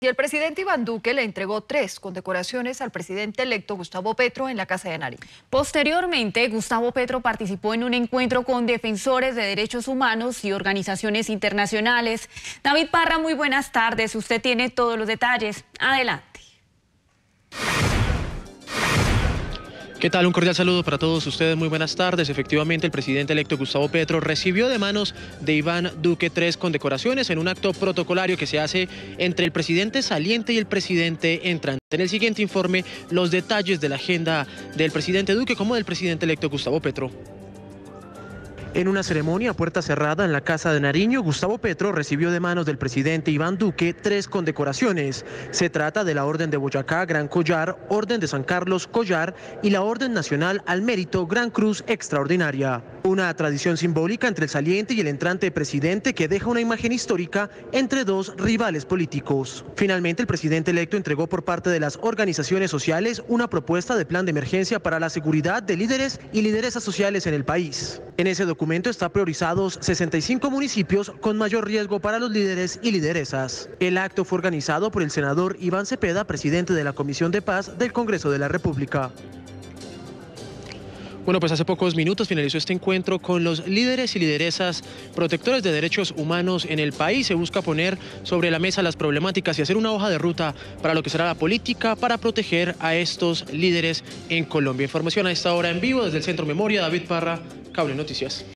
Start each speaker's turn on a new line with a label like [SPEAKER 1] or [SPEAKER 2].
[SPEAKER 1] Y el presidente Iván Duque le entregó 3 condecoraciones al presidente electo Gustavo Petro en la Casa de Nariño.
[SPEAKER 2] Posteriormente, Gustavo Petro participó en un encuentro con defensores de derechos humanos y organizaciones internacionales. David Parra, muy buenas tardes. Usted tiene todos los detalles. Adelante.
[SPEAKER 3] ¿Qué tal? Un cordial saludo para todos ustedes, muy buenas tardes. Efectivamente, el presidente electo Gustavo Petro recibió de manos de Iván Duque 3 condecoraciones en un acto protocolario que se hace entre el presidente saliente y el presidente entrante. En el siguiente informe, los detalles de la agenda del presidente Duque como del presidente electo Gustavo Petro. En una ceremonia a puerta cerrada en la Casa de Nariño, Gustavo Petro recibió de manos del presidente Iván Duque 3 condecoraciones. Se trata de la Orden de Boyacá Gran Collar, Orden de San Carlos Collar y la Orden Nacional al Mérito Gran Cruz Extraordinaria. Una tradición simbólica entre el saliente y el entrante presidente que deja una imagen histórica entre dos rivales políticos. Finalmente, el presidente electo entregó por parte de las organizaciones sociales una propuesta de plan de emergencia para la seguridad de líderes y lideresas sociales en el país. En ese documento está priorizados 65 municipios con mayor riesgo para los líderes y lideresas. El acto fue organizado por el senador Iván Cepeda, presidente de la Comisión de Paz del Congreso de la República. Bueno, pues hace pocos minutos finalizó este encuentro con los líderes y lideresas protectores de derechos humanos en el país. Se busca poner sobre la mesa las problemáticas y hacer una hoja de ruta para lo que será la política para proteger a estos líderes en Colombia. Información a esta hora en vivo desde el Centro Memoria. David Parra, Cable Noticias.